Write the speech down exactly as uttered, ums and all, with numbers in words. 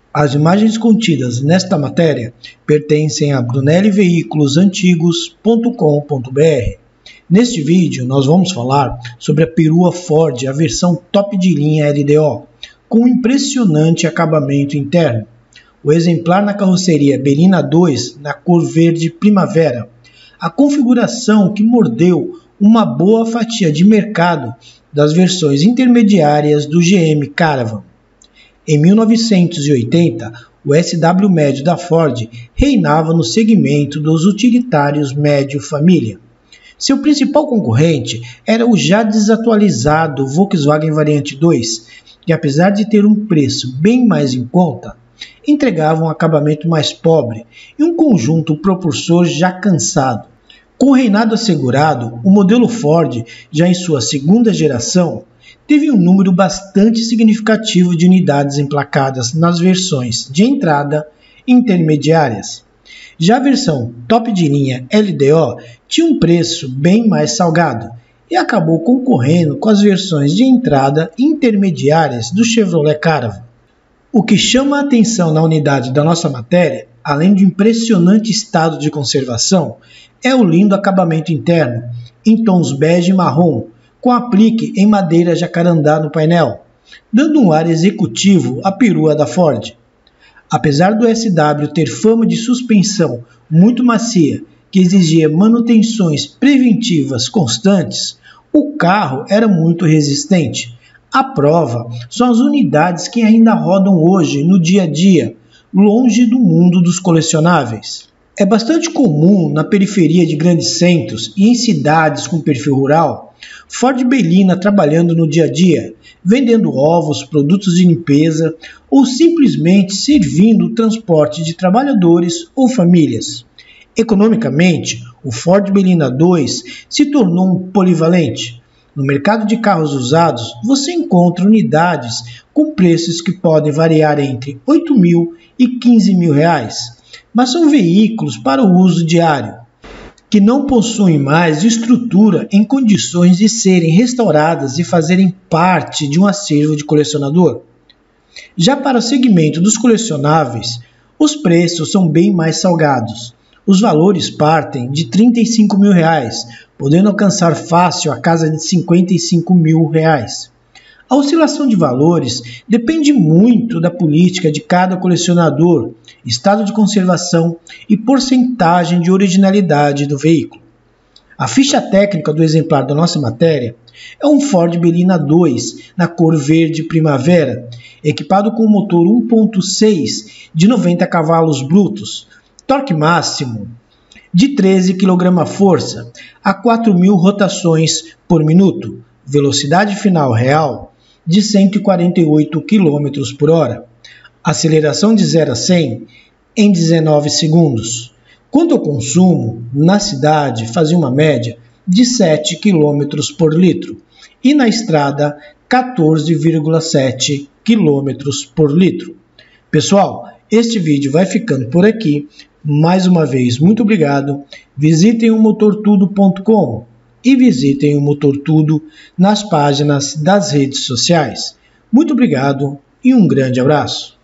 As imagens contidas nesta matéria pertencem a brunelli veículos antigos ponto com ponto br. Neste vídeo nós vamos falar sobre a perua Ford, a versão top de linha L D O, com um impressionante acabamento interno. O exemplar na carroceria Belina dois, na cor verde primavera. A configuração que mordeu uma boa fatia de mercado das versões intermediárias do G M Caravan. Em mil novecentos e oitenta, o S W médio da Ford reinava no segmento dos utilitários médio-família. Seu principal concorrente era o já desatualizado Volkswagen Variante dois, que apesar de ter um preço bem mais em conta, entregava um acabamento mais pobre e um conjunto propulsor já cansado. Com o reinado assegurado, o modelo Ford, já em sua segunda geração, teve um número bastante significativo de unidades emplacadas nas versões de entrada e intermediárias. Já a versão top de linha L D O tinha um preço bem mais salgado e acabou concorrendo com as versões de entrada e intermediárias do Chevrolet Caravan. O que chama a atenção na unidade da nossa matéria, além do impressionante estado de conservação, é o lindo acabamento interno, em tons bege e marrom, com aplique em madeira jacarandá no painel, dando um ar executivo à perua da Ford. Apesar do S W ter fama de suspensão muito macia, que exigia manutenções preventivas constantes, o carro era muito resistente. A prova são as unidades que ainda rodam hoje no dia a dia, longe do mundo dos colecionáveis. É bastante comum na periferia de grandes centros e em cidades com perfil rural, Ford Belina trabalhando no dia a dia, vendendo ovos, produtos de limpeza ou simplesmente servindo o transporte de trabalhadores ou famílias. Economicamente, o Ford Belina dois se tornou um polivalente. No mercado de carros usados, você encontra unidades com preços que podem variar entre oito mil e quinze mil reais, mas são veículos para o uso diário, que não possuem mais estrutura em condições de serem restauradas e fazerem parte de um acervo de colecionador. Já para o segmento dos colecionáveis, os preços são bem mais salgados. Os valores partem de trinta e cinco mil reais, podendo alcançar fácil a casa de cinquenta e cinco mil reais. A oscilação de valores depende muito da política de cada colecionador, estado de conservação e porcentagem de originalidade do veículo. A ficha técnica do exemplar da nossa matéria é um Ford Belina dois na cor verde primavera, equipado com motor um ponto seis de noventa cavalos brutos, torque máximo de treze quilograma-força a quatro mil rotações por minuto, velocidade final real de cento e quarenta e oito quilômetros por hora, aceleração de zero a cem em dezenove segundos. Quanto ao consumo, na cidade fazia uma média de sete quilômetros por litro e na estrada quatorze vírgula sete quilômetros por litro. Pessoal, este vídeo vai ficando por aqui. Mais uma vez, muito obrigado. Visitem o motor tudo ponto com e visitem o Motor Tudo nas páginas das redes sociais. Muito obrigado e um grande abraço.